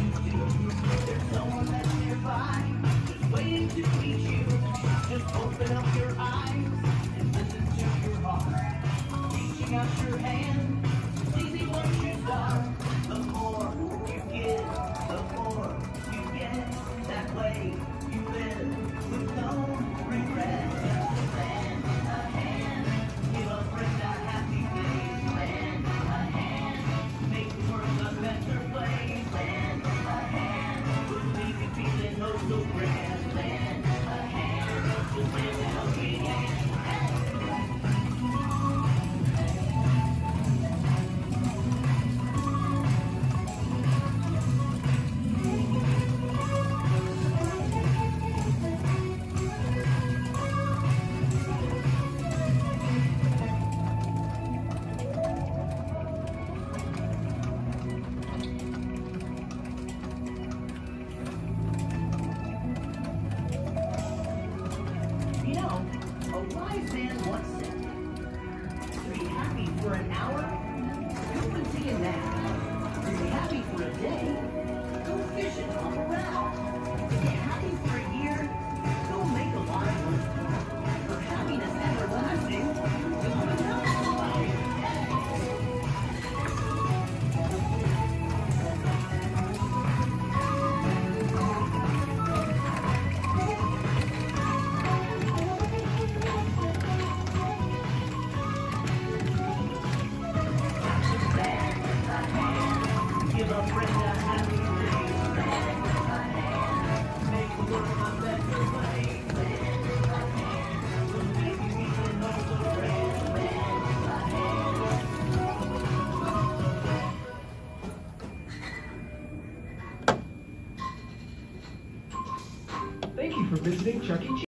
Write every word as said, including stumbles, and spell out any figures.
There's someone that's nearby, just waiting to meet you. Just open up your eyes and listen to your heart. Reaching out your hand, it's easy once you start. The more you give, the more you get. That way you live with no regret. Just lend a hand, give a friend a happy face. Lend a hand, make the world a better place. Lend a hand, would leave you feeling oh so grand. Lend a hand, just lend a helping hand. You know, a wise man once said, to be happy for an hour, go and take a nap. To be happy for a day, go fishing on a raft. To be happy for a year, go make a lot of money. For happiness everlasting, go and help somebody. Give a friend a happy day. Lend a hand, make the world a better place. Lend a hand, will make you even know so grand. Lend a hand. Thank you for visiting Chuck E. Cheese.